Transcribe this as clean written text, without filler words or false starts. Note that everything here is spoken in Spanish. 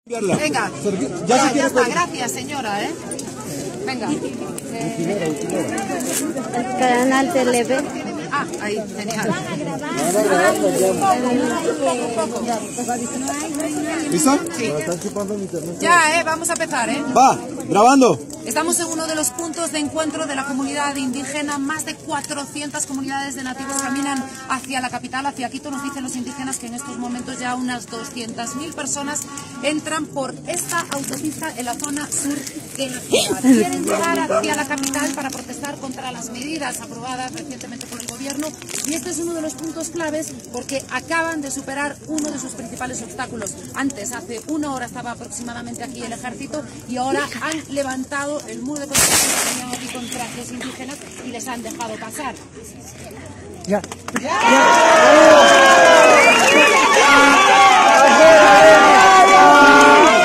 Venga, ya está, gracias señora, Venga. El canal Televe. Ah, ahí, genial. Poco. ¿Listo? Sí. Ya, vamos a empezar, Va, grabando. Estamos en uno de los puntos de encuentro de la comunidad indígena. Más de 400 comunidades de nativos caminan hacia la capital, hacia Quito. Nos dicen los indígenas que en estos momentos ya unas 200.000 personas entran por esta autopista en la zona sur de la ciudad. Quieren llegar hacia la capital para protestar contra las medidas aprobadas recientemente por el gobierno. Y este es uno de los puntos claves porque acaban de superar uno de sus principales obstáculos. Antes, hace una hora, estaba aproximadamente aquí el ejército y ahora han levantado el muro de contención que tenían aquí contra los indígenas y les han dejado pasar. Ya.